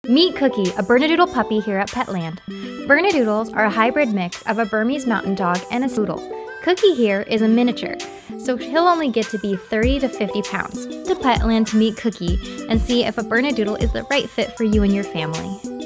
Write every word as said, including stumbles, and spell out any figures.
Meet Cookie, a Bernadoodle puppy here at Petland. Bernadoodles are a hybrid mix of a Burmese mountain dog and a poodle. Cookie here is a miniature, so he'll only get to be thirty to fifty pounds. To Petland to meet Cookie and see if a Bernadoodle is the right fit for you and your family.